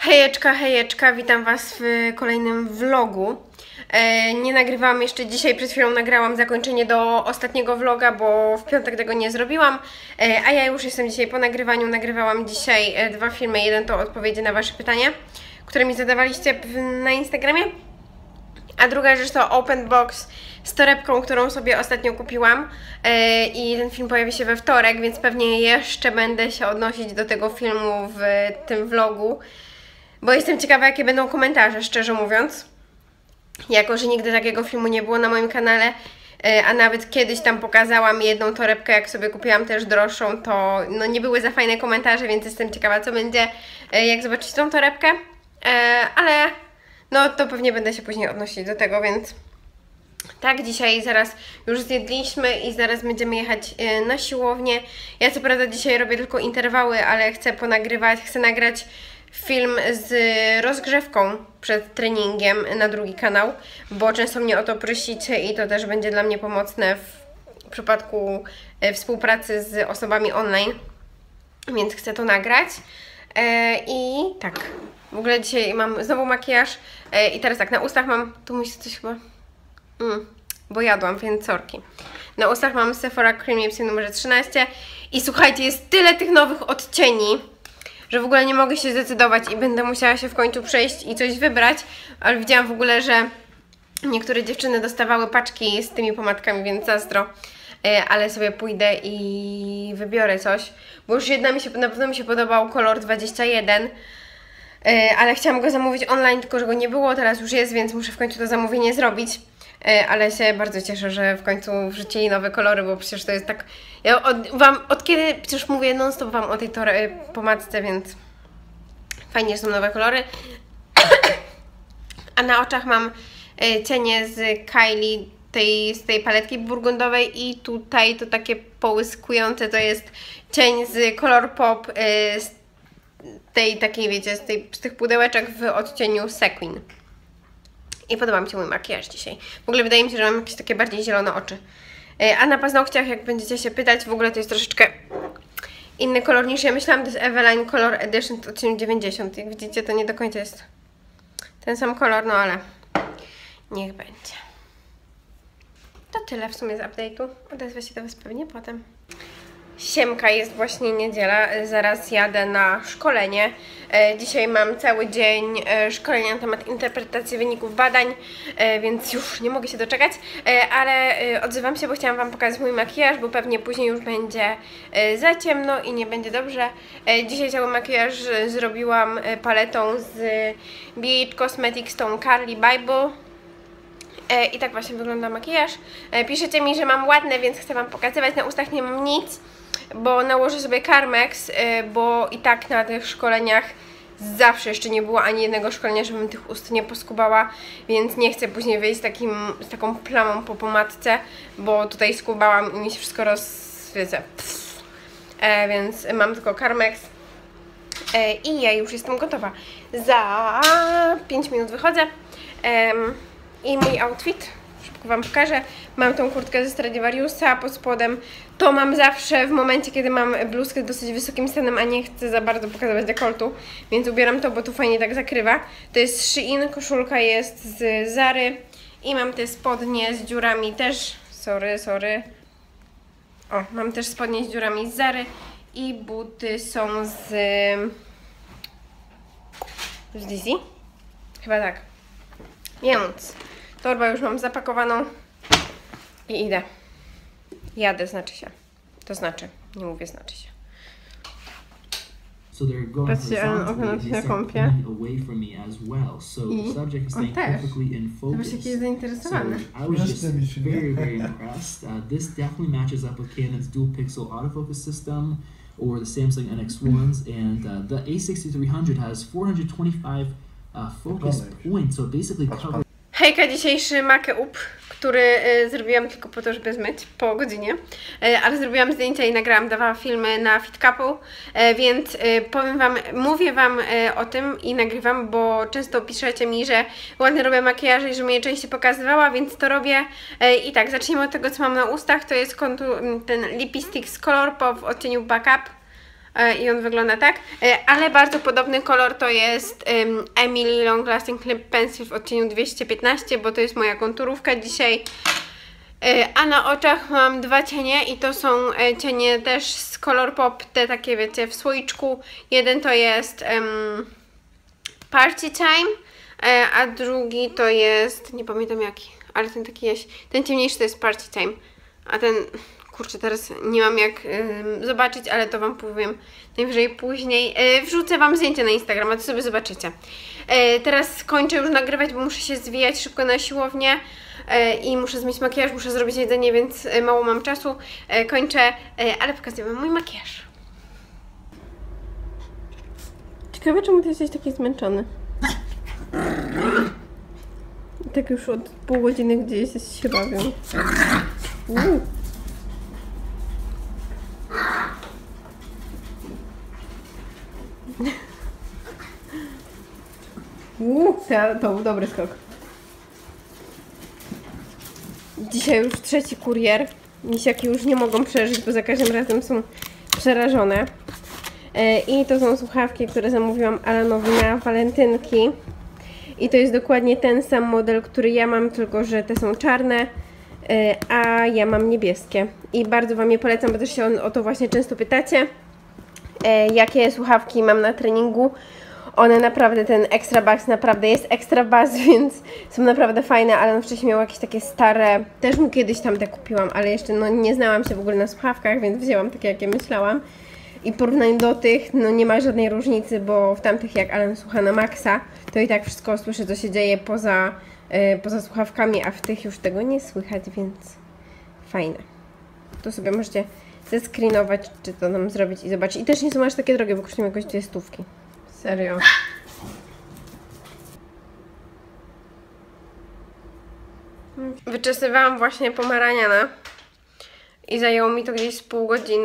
Hejeczka, hejeczka, witam Was w kolejnym vlogu. Nie nagrywałam jeszcze dzisiaj, przed chwilą nagrałam zakończenie do ostatniego vloga, bo w piątek tego nie zrobiłam. A ja już jestem dzisiaj po nagrywaniu, nagrywałam dzisiaj dwa filmy. Jeden to odpowiedzi na Wasze pytania, które mi zadawaliście na Instagramie. A druga rzecz to open box z torebką, którą sobie ostatnio kupiłam. I ten film pojawi się we wtorek, więc pewnie jeszcze będę się odnosić do tego filmu w tym vlogu. Bo jestem ciekawa, jakie będą komentarze, szczerze mówiąc. Jako że nigdy takiego filmu nie było na moim kanale, a nawet kiedyś tam pokazałam jedną torebkę, jak sobie kupiłam też droższą, to no nie były za fajne komentarze, więc jestem ciekawa, co będzie, jak zobaczyć tą torebkę. Ale no to pewnie będę się później odnosić do tego, więc tak, dzisiaj zaraz już zjedliśmy i zaraz będziemy jechać na siłownię. Ja co prawda dzisiaj robię tylko interwały, ale chcę ponagrywać, chcę nagrać film z rozgrzewką przed treningiem na drugi kanał, bo często mnie o to prosicie i to też będzie dla mnie pomocne w przypadku współpracy z osobami online, więc chcę to nagrać. I tak, w ogóle dzisiaj mam znowu makijaż i teraz tak, na ustach mam, tu musi coś chyba, bo jadłam, więc sorki. Na ustach mam Sephora Cream Lipstick numer 13 i słuchajcie, jest tyle tych nowych odcieni, że w ogóle nie mogę się zdecydować i będę musiała się w końcu przejść i coś wybrać, ale widziałam w ogóle, że niektóre dziewczyny dostawały paczki z tymi pomadkami, więc zazdro, ale sobie pójdę i wybiorę coś, bo już jedna na pewno mi się podobał kolor 21, ale chciałam go zamówić online, tylko że go nie było, teraz już jest, więc muszę w końcu to zamówienie zrobić. Ale się bardzo cieszę, że w końcu wrzucili nowe kolory, bo przecież to jest tak... Ja od kiedy przecież mówię non-stop Wam o tej pomadce, więc fajnie, że są nowe kolory. A na oczach mam cienie z Kylie, z tej paletki burgundowej i tutaj to takie połyskujące, to jest cień z Colourpop, z tej takiej, wiecie, z tych pudełeczek w odcieniu Sequin. I podoba mi się mój makijaż dzisiaj. W ogóle wydaje mi się, że mam jakieś takie bardziej zielone oczy. A na paznokciach, jak będziecie się pytać, w ogóle to jest troszeczkę inny kolor niż ja myślałam. To jest Eveline Color Edition od odcieniu 90. Jak widzicie, to nie do końca jest ten sam kolor, no ale niech będzie. To tyle w sumie z update'u. Odezwę się do Was pewnie potem. Siemka, jest właśnie niedziela, zaraz jadę na szkolenie. Dzisiaj mam cały dzień szkolenia na temat interpretacji wyników badań, więc już nie mogę się doczekać, ale odzywam się, bo chciałam Wam pokazać mój makijaż, bo pewnie później już będzie za ciemno i nie będzie dobrze. Dzisiaj cały makijaż zrobiłam paletą z BH Cosmetics, tą Carly Bible. I tak właśnie wygląda makijaż. Piszecie mi, że mam ładne, więc chcę Wam pokazywać. Na ustach nie mam nic, bo nałożę sobie Carmex, bo i tak na tych szkoleniach zawsze jeszcze nie było ani jednego szkolenia, żebym tych ust nie poskubała, więc nie chcę później wyjść z taką plamą po pomadce, bo tutaj skubałam i mi się wszystko rozwiece. Więc mam tylko Carmex i ja już jestem gotowa. Za 5 minut wychodzę. I mój outfit, szybko Wam pokażę. Mam tą kurtkę ze Stradivariusa, pod spodem to mam zawsze w momencie, kiedy mam bluzkę z dosyć wysokim stanem, a nie chcę za bardzo pokazywać dekoltu, więc ubieram to, bo tu fajnie tak zakrywa. To jest Shein, koszulka jest z Zary i mam te spodnie z dziurami też, sorry. O, mam też spodnie z dziurami z Zary i buty są z Dizzy? Chyba tak. Więc torbę już mam zapakowaną i idę. Jadę, znaczy się. To znaczy, nie mówię znaczy się. Patrzcie, ale oglądam się na kąpie. I on też. Zobacz, jaki jest zainteresowany. I was just very impressed. This definitely matches up with Canon's dual pixel autofocus system or the Samsung NX1s, and the A6300 has 425 focus points, so it basically covers. Hejka, dzisiejszy make-up, który zrobiłam tylko po to, żeby zmyć po godzinie, ale zrobiłam zdjęcia i nagrałam, dawałam filmy na Fit Couple, więc powiem Wam, mówię Wam o tym i nagrywam, bo często piszecie mi, że ładnie robię makijaże i że mnie częściej pokazywała, więc to robię. I tak, zacznijmy od tego, co mam na ustach, to jest ten lipstick z Colourpop w odcieniu Backup. i on wygląda tak, ale bardzo podobny kolor to jest Emily Long Lasting Lip Pencil w odcieniu 215, bo to jest moja konturówka dzisiaj. A na oczach mam dwa cienie i to są cienie też z Colourpop, te takie wiecie w słoiczku. Jeden to jest Party Time, a drugi to jest, nie pamiętam jaki, ale ten taki jest, ten ciemniejszy to jest Party Time, a ten, kurczę teraz nie mam jak zobaczyć, ale to wam powiem najwyżej później. Wrzucę wam zdjęcie na Instagrama, to sobie zobaczycie. Teraz kończę już nagrywać, bo muszę się zwijać szybko na siłownię. I muszę zmyć makijaż, muszę zrobić jedzenie, więc mało mam czasu. Kończę, ale pokazuję wam mój makijaż. Ciekawe, czemu ty jesteś taki zmęczony. Tak już od pół godziny gdzieś się bawią. To był dobry skok. Dzisiaj już trzeci kurier. Misiaki już nie mogą przeżyć, bo za każdym razem są przerażone. I to są słuchawki, które zamówiłam Alanowi na walentynki. I to jest dokładnie ten sam model, który ja mam, tylko że te są czarne, a ja mam niebieskie. I bardzo wam je polecam, bo też się o to właśnie często pytacie. Jakie słuchawki mam na treningu. One naprawdę, ten Extra Bass naprawdę jest Extra Bass, więc są naprawdę fajne, ale on wcześniej miał jakieś takie stare, też mu kiedyś tam te kupiłam, ale jeszcze no, nie znałam się w ogóle na słuchawkach, więc wzięłam takie, jakie myślałam. I w porównaniu do tych, no nie ma żadnej różnicy, bo w tamtych jak Alan słucha na maksa, to i tak wszystko słyszy, co się dzieje poza słuchawkami, a w tych już tego nie słychać, więc fajne. To sobie możecie zescreenować, czy to nam zrobić i zobaczyć. I też nie są aż takie drogie, bo kosztują jakoś 2 stówki. Serio. Wyczesywałam właśnie pomeraniana i zajęło mi to gdzieś z pół godziny.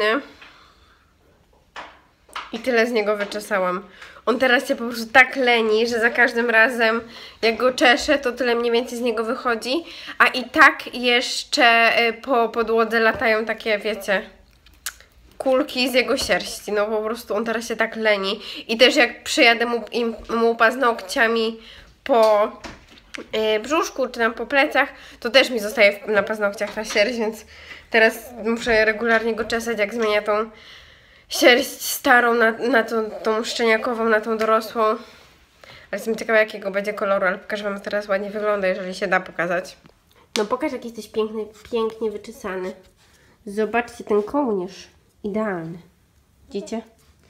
I tyle z niego wyczesałam. On teraz się po prostu tak leni, że za każdym razem jak go czeszę, to tyle mniej więcej z niego wychodzi. A i tak jeszcze po podłodze latają takie, wiecie, kulki z jego sierści. No po prostu on teraz się tak leni. I też jak przyjadę mu paznokciami po brzuszku czy tam po plecach, to też mi zostaje na paznokciach ta sierść, więc teraz muszę regularnie go czesać, jak zmienia tą sierść starą na tą szczeniakową, na tą dorosłą. Ale jestem ciekawa, jakiego będzie koloru, ale pokażę wam teraz ładnie wygląda, jeżeli się da pokazać. No pokaż, jak jesteś piękny, pięknie wyczesany. Zobaczcie ten kołnierz. Idealny. Widzicie?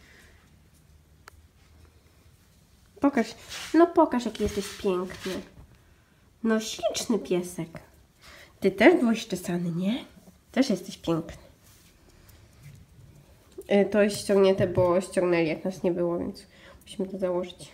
Pokaż. No pokaż, jaki jesteś piękny. No śliczny piesek. Ty też byłeś czesany, nie? Też jesteś piękny. To jest ściągnięte, bo ściągnęli, jak nas nie było, więc musimy to założyć.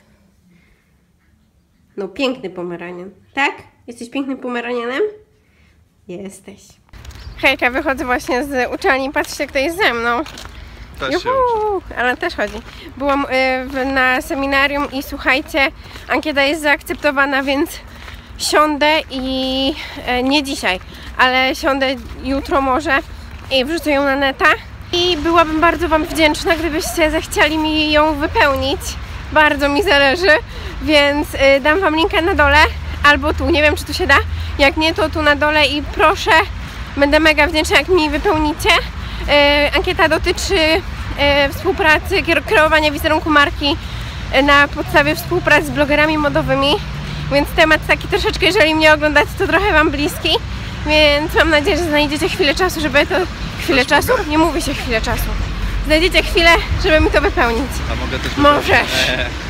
No piękny pomeranian. Tak? Jesteś pięknym pomeranianem? Jesteś. Hejka, wychodzę właśnie z uczelni. Patrzcie, kto jest ze mną. Też się uczy. Ale też chodzi. Byłam na seminarium i słuchajcie, ankieta jest zaakceptowana, więc siądę i nie dzisiaj, ale siądę jutro może i wrzucę ją na neta. I byłabym bardzo wam wdzięczna, gdybyście zechcieli mi ją wypełnić. Bardzo mi zależy, więc dam wam linkę na dole albo tu, nie wiem czy tu się da. Jak nie, to tu na dole i proszę, będę mega wdzięczna, jak mi wypełnicie. Ankieta dotyczy współpracy, kreowania wizerunku marki na podstawie współpracy z blogerami modowymi, więc temat taki troszeczkę, jeżeli mnie oglądacie, to trochę wam bliski, więc mam nadzieję, że znajdziecie chwilę czasu, żeby to... Chwilę czasu? Nie mówi się chwilę czasu. Znajdziecie chwilę, żeby mi to wypełnić. A mogę też Możesz.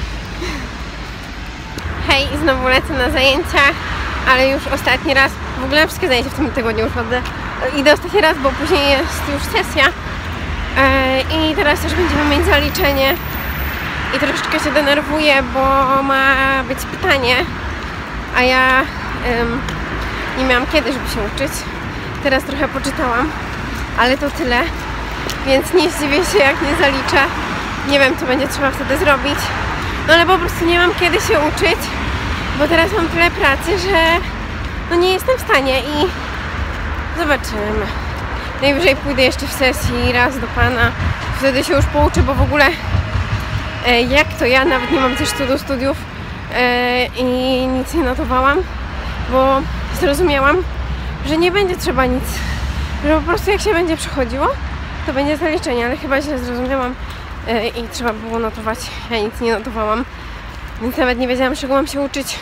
Hej, i znowu lecę na zajęcia, ale już ostatni raz, w ogóle wszystkie zajęcia w tym tygodniu już chodzę. Idę ostatni raz, bo później jest już sesja. I teraz też będziemy mieć zaliczenie. I troszeczkę się denerwuję, bo ma być pytanie, a ja nie miałam kiedy, żeby się uczyć. Teraz trochę poczytałam, ale to tyle. Więc nie zdziwię się, jak nie zaliczę. Nie wiem, co będzie trzeba wtedy zrobić. No ale po prostu nie mam kiedy się uczyć, bo teraz mam tyle pracy, że no nie jestem w stanie i zobaczymy. Najwyżej pójdę jeszcze w sesji raz do pana wtedy się już pouczę, bo w ogóle jak to ja nawet nie mam też co do studiów i nic nie notowałam, bo zrozumiałam, że nie będzie trzeba nic, że po prostu jak się będzie przechodziło, to będzie zaliczenie, ale chyba źle zrozumiałam i trzeba było notować. Ja nic nie notowałam, więc nawet nie wiedziałam, czego mam się uczyć.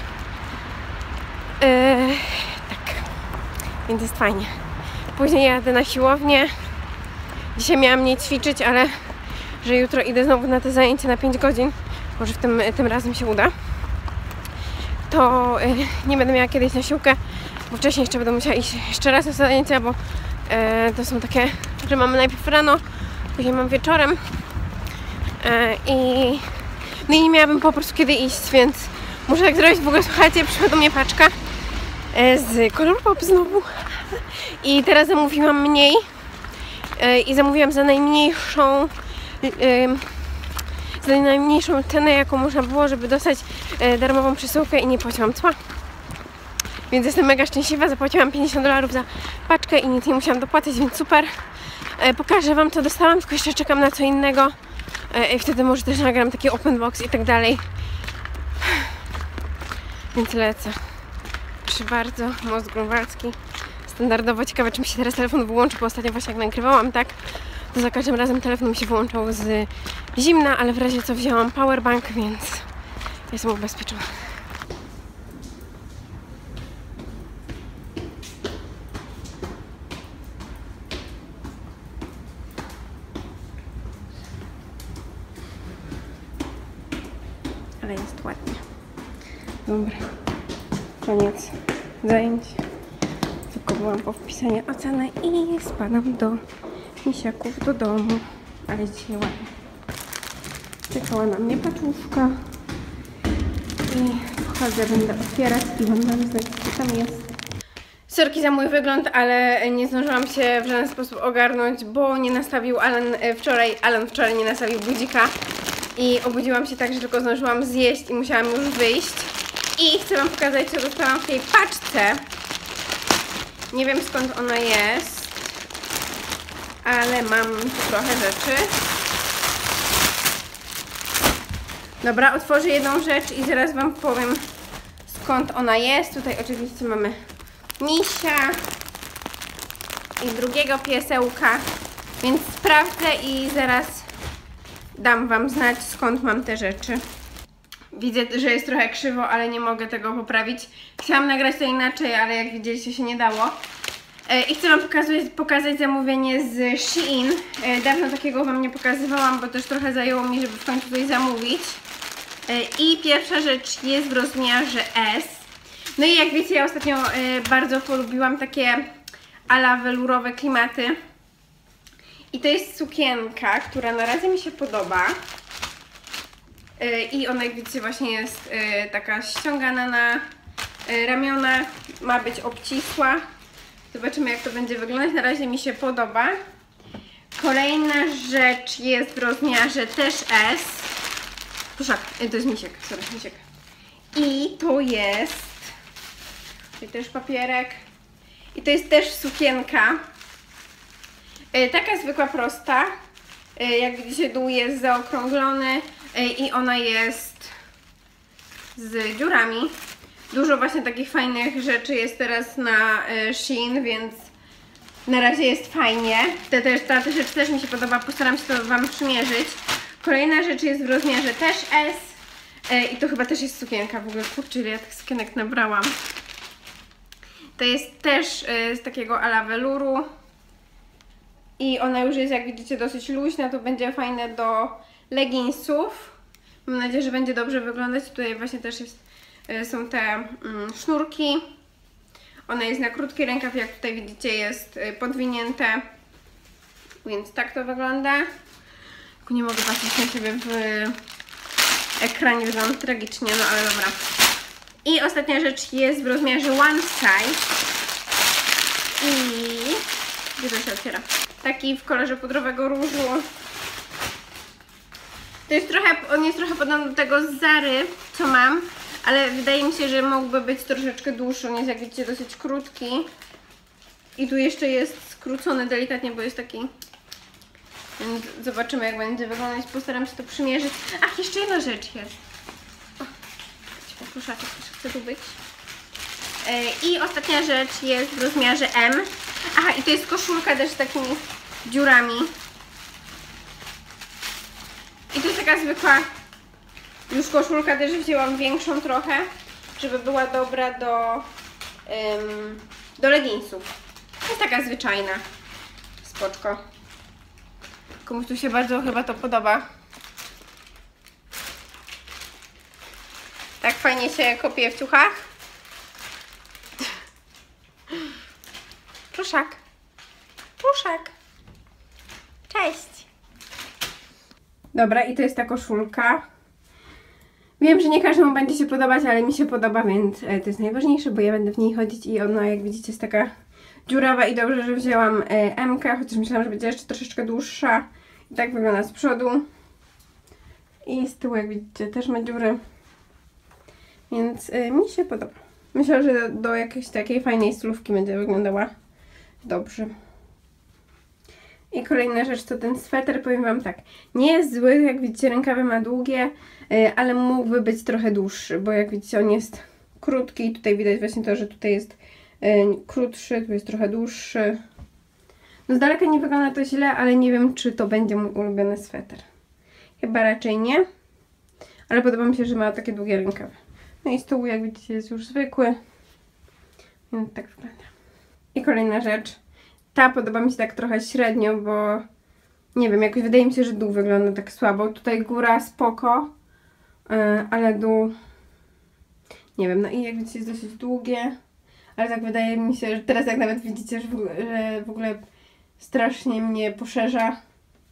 Tak, więc jest fajnie. Później jadę na siłownię. Dzisiaj miałam nie ćwiczyć, ale że jutro idę znowu na te zajęcia na 5 godzin, może tym razem się uda, to nie będę miała kiedyś na siłkę, bo wcześniej jeszcze będę musiała iść jeszcze raz na zajęcia, bo to są takie, że mamy najpierw rano, później mam wieczorem no i nie miałabym po prostu kiedy iść, więc muszę tak zrobić. W ogóle słuchajcie, przyszła do mnie paczka z Color Pop znowu i teraz zamówiłam mniej i zamówiłam za najmniejszą cenę, jaką można było, żeby dostać darmową przesyłkę i nie płaciłam cła. Więc jestem mega szczęśliwa, zapłaciłam $50 za paczkę i nic nie musiałam dopłacać, więc super. Pokażę wam, co dostałam, tylko jeszcze czekam na co innego i wtedy może też nagram taki open box i tak dalej. Więc lecę. Proszę bardzo, most grunwaldzki. Standardowo. Ciekawe, czy mi się teraz telefon wyłączy, bo ostatnio właśnie jak nagrywałam, tak, to za każdym razem telefon mi się wyłączał z zimna, ale w razie co wzięłam powerbank, więc jestem ubezpieczona. Ale jest ładnie. Dobra. Koniec zajęć. Tylko byłam po wpisaniu oceny i spadam do misiaków do domu. Ale dzisiaj ładnie. Czekała na mnie paczuszka. I wchodzę, będę otwierać i wam dam znać, co tam jest. Sorki za mój wygląd, ale nie zdążyłam się w żaden sposób ogarnąć, bo nie nastawił Alan wczoraj nie nastawił budzika. I obudziłam się tak, że tylko zdążyłam zjeść i musiałam już wyjść. I chcę wam pokazać, co dostałam w tej paczce. Nie wiem, skąd ona jest, ale mam tu trochę rzeczy. Dobra, otworzę jedną rzecz i zaraz wam powiem, skąd ona jest. Tutaj oczywiście mamy misia i drugiego piesełka, więc sprawdzę i zaraz dam wam znać, skąd mam te rzeczy. Widzę, że jest trochę krzywo, ale nie mogę tego poprawić. Chciałam nagrać to inaczej, ale jak widzieliście, się nie dało. I chcę wam pokazać zamówienie z Shein. Dawno takiego wam nie pokazywałam, bo też trochę zajęło mi, żeby w końcu coś zamówić. I pierwsza rzecz jest w rozmiarze S. No i jak wiecie, ja ostatnio bardzo polubiłam takie ala welurowe klimaty. I to jest sukienka, która na razie mi się podoba. I ona, jak widzicie, właśnie jest taka ściągana na ramiona. Ma być obcisła. Zobaczymy, jak to będzie wyglądać. Na razie mi się podoba. Kolejna rzecz jest w rozmiarze też S. Proszę, to jest misiek, sorry, misiek. I to jest... Tutaj też papierek. I to jest też sukienka. Taka zwykła, prosta. Jak widzicie, dół jest zaokrąglony i ona jest z dziurami. Dużo właśnie takich fajnych rzeczy jest teraz na Shein, więc na razie jest fajnie. Ta rzecz też mi się podoba, postaram się to wam przymierzyć. Kolejna rzecz jest w rozmiarze też S i to chyba też jest sukienka. W ogóle, kurczę, ile ja tych sukienek nabrałam. To jest też z takiego ala weluru. I ona już jest, jak widzicie, dosyć luźna, to będzie fajne do leginsów. Mam nadzieję, że będzie dobrze wyglądać. Tutaj właśnie też są te sznurki. Ona jest na krótki rękaw, jak tutaj widzicie, jest podwinięte. Więc tak to wygląda. Tylko nie mogę patrzeć na siebie w ekranie, wyglądam tragicznie, no ale dobra. I ostatnia rzecz jest w rozmiarze one size. I... gdzie to się otwiera? Taki w kolorze pudrowego różu. To jest on jest trochę podobny do tego z Zary, co mam, ale wydaje mi się, że mógłby być troszeczkę dłuższy. On jest, jak widzicie, dosyć krótki. I tu jeszcze jest skrócony delikatnie, bo jest taki Więc zobaczymy, jak będzie wyglądać. Postaram się to przymierzyć. Ach, jeszcze jedna rzecz jest. O, pluszaczek też chce tu być. I ostatnia rzecz jest w rozmiarze M. Aha, i to jest koszulka też z takimi dziurami. I to jest taka zwykła już koszulka, też wzięłam większą trochę, żeby była dobra do leginsów. To jest taka zwyczajna. Spoczko. Komuś tu się bardzo chyba to podoba. Tak fajnie się kopie w ciuchach. Pluszak. Pluszak. Cześć. Dobra, i to jest ta koszulka. Wiem, że nie każdemu będzie się podobać, ale mi się podoba, więc to jest najważniejsze, bo ja będę w niej chodzić i ona, jak widzicie, jest taka dziurawa i dobrze, że wzięłam M-kę, chociaż myślałam, że będzie jeszcze troszeczkę dłuższa. I tak wygląda z przodu. I z tyłu, jak widzicie, też ma dziury. Więc mi się podoba. Myślę, że do jakiejś takiej fajnej stylówki będzie wyglądała dobrze. I kolejna rzecz to ten sweter, powiem Wam tak, nie jest zły, jak widzicie rękawy ma długie, ale mógłby być trochę dłuższy, bo jak widzicie on jest krótki i tutaj widać właśnie to, że tutaj jest krótszy, tu jest trochę dłuższy. No z daleka nie wygląda to źle, ale nie wiem, czy to będzie mój ulubiony sweter. Chyba raczej nie, ale podoba mi się, że ma takie długie rękawy. No i z tyłu, jak widzicie, jest już zwykły, więc tak wygląda. I kolejna rzecz. Ta podoba mi się tak trochę średnio, bo nie wiem, jakoś wydaje mi się, że dół wygląda tak słabo. Tutaj góra spoko, ale dół nie wiem, no i jak widzicie jest dosyć długie, ale tak wydaje mi się, że teraz jak nawet widzicie, że w ogóle strasznie mnie poszerza.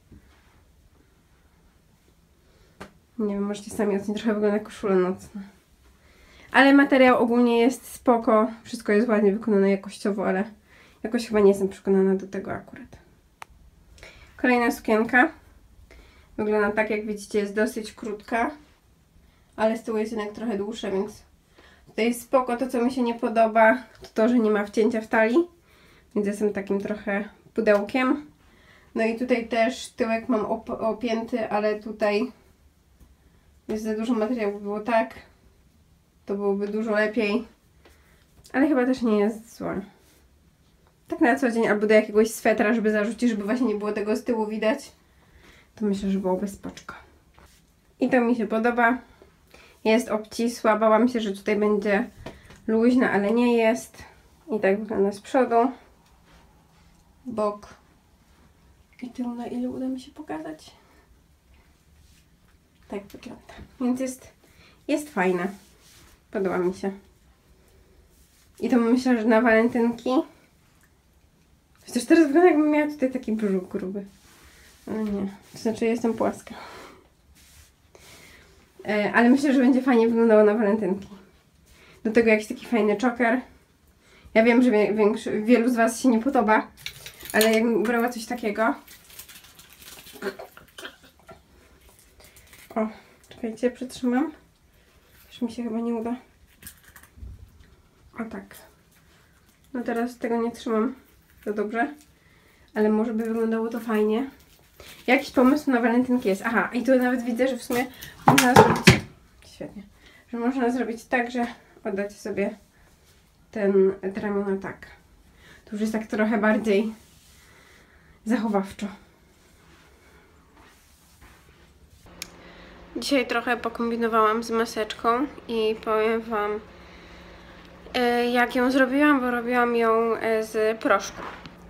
Nie wiem, możecie sami ocenić, trochę wygląda jak koszula nocna. Ale materiał ogólnie jest spoko, wszystko jest ładnie wykonane jakościowo, ale jakoś chyba nie jestem przekonana do tego akurat. Kolejna sukienka. Wygląda tak, jak widzicie, jest dosyć krótka, ale z tyłu jest jednak trochę dłuższa, więc tutaj jest spoko. To, co mi się nie podoba, to to, że nie ma wcięcia w talii, więc jestem takim trochę pudełkiem. No i tutaj też tyłek mam opięty, ale tutaj jest za dużo materiału, by było tak, to byłoby dużo lepiej, ale chyba też nie jest złe. Tak na co dzień, albo do jakiegoś swetra, żeby zarzucić, żeby właśnie nie było tego z tyłu widać, to myślę, że byłoby spoczko. I to mi się podoba. Jest obcisła, bałam się, że tutaj będzie luźna, ale nie jest. I tak wygląda z przodu. Bok. I tył, na ile uda mi się pokazać. Tak wygląda. Więc jest fajna. Podoba mi się. I to myślę, że na walentynki. Chociaż teraz wygląda, jakbym miała tutaj taki brzuch gruby. Ale nie. To znaczy, jestem płaska. Ale myślę, że będzie fajnie wyglądało na walentynki. Do tego jakiś taki fajny czoker. Ja wiem, że wielu z Was się nie podoba, ale jakbym ubrała coś takiego. O, czekajcie, przytrzymam. Już mi się chyba nie uda. O tak. No teraz tego nie trzymam. To dobrze. Ale może by wyglądało to fajnie. Jakiś pomysł na walentynki jest. Aha, i tu nawet widzę, że w sumie można zrobić... Świetnie. Że można zrobić tak, że oddać sobie te ramiona tak. To już jest tak trochę bardziej zachowawczo. Dzisiaj trochę pokombinowałam z maseczką i powiem Wam, jak ją zrobiłam, bo robiłam ją z proszku.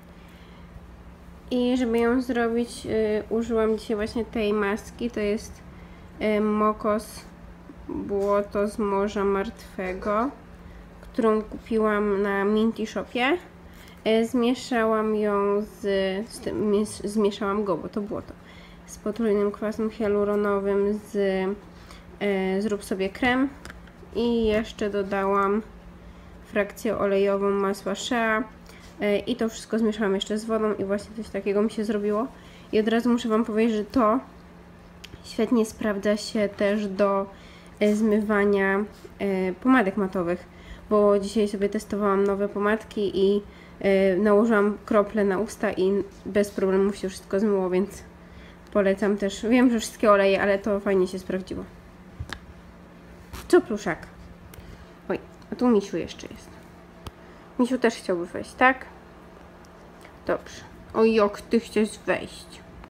I żeby ją zrobić, użyłam dzisiaj właśnie tej maski. To jest Mokos Błoto z Morza Martwego, którą kupiłam na Minty Shopie. Zmieszałam ją zmieszałam go, bo to błoto, z potrójnym kwasem hialuronowym, zrób sobie krem i jeszcze dodałam frakcję olejową masła Shea i to wszystko zmieszałam jeszcze z wodą i właśnie coś takiego mi się zrobiło. I od razu muszę Wam powiedzieć, że to świetnie sprawdza się też do zmywania pomadek matowych, bo dzisiaj sobie testowałam nowe pomadki i nałożyłam krople na usta i bez problemu się wszystko zmyło, więc Polecam też. Wiem, że wszystkie oleje, ale to fajnie się sprawdziło. Co pluszak? Oj, a tu Misiu jeszcze jest. Misiu też chciałby wejść, tak? Dobrze. Oj, jak ty chcesz wejść.